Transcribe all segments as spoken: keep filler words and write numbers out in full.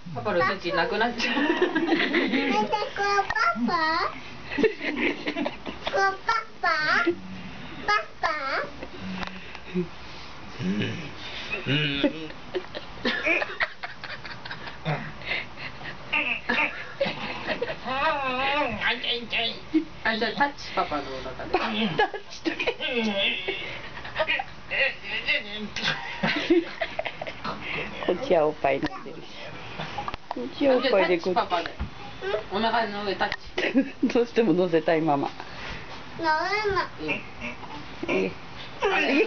パパのシャチなくなっちゃう。 パパパパパあ、じゃあタッチパパの中で。タッチとけ。 こっちはおっぱい飲んでるし。こっちはおっぱいでこっち。 パパで。お腹の上タッチ。 どうしても乗せたいママ。 乗るの。 ええ。 あれ。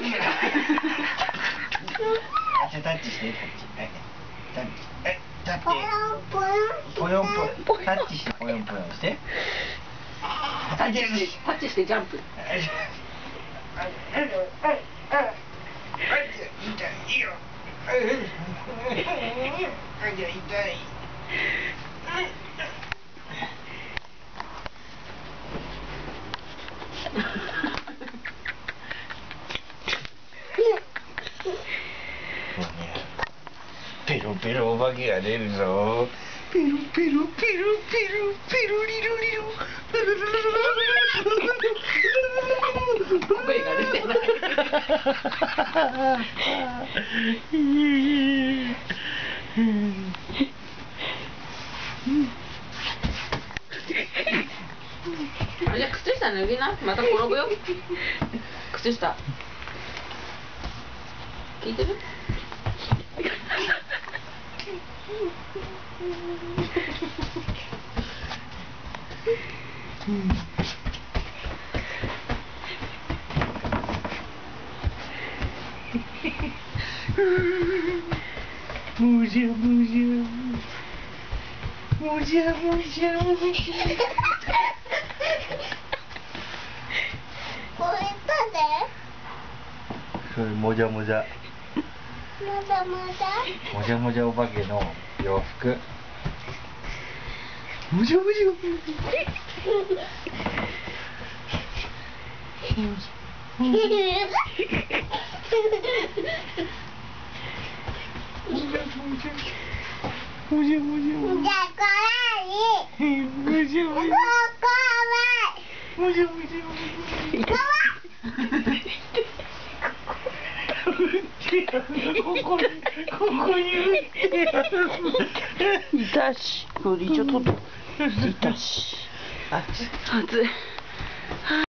じゃあタッチしてタッチ。はい。タッチ。 ぽよんぽよん。 ぽよんぽよん。タッチしてぽよんぽよんして。 タッチしてタッチしてジャンプ。 ペロペロお化けが出るぞ。ペロペロペロペロペロリロリロ。 声が出てない。あ、じゃあ靴下脱ぎな。また転ぶよ。靴下。聞いてる？ むじゃむじゃむじゃむじゃむじゃ。 これだで。 それもじゃもじゃ。 もじゃもじゃ。 もじゃもじゃお化けの洋服。もじゃもじゃ。もじゃもじゃ。もじゃもじゃ。 じゃあこれに。 もじゃもじゃ。 こもじゃもじゃ。ここに、ここに。 いたし、これ一応取っと。いたし。 あ、 熱い。